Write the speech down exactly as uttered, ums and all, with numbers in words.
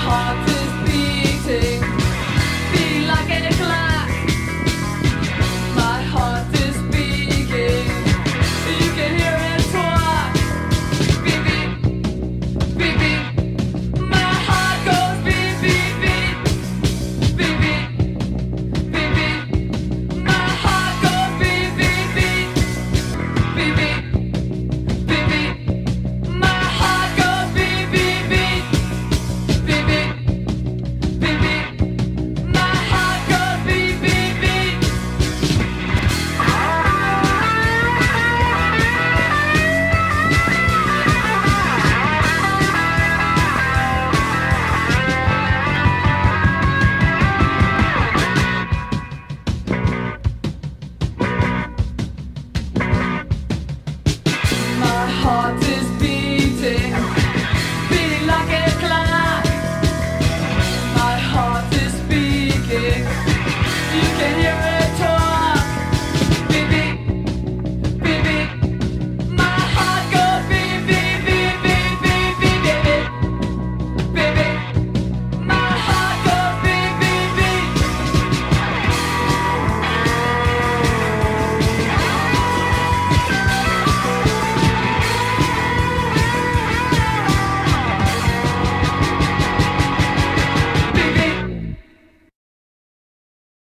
heart is beating, beating like a clock. My heart is beating, you can hear it talk. Beat, beat, beat, beat. My heart goes beat, beat, beat, beat, beat, beat, beat. My heart goes beat, beat, beat, beat, beat, beat, beat. My heart goes beat, beat, beat, beat, beat, beat, beat. My heart goes beat, beat, beat. My heart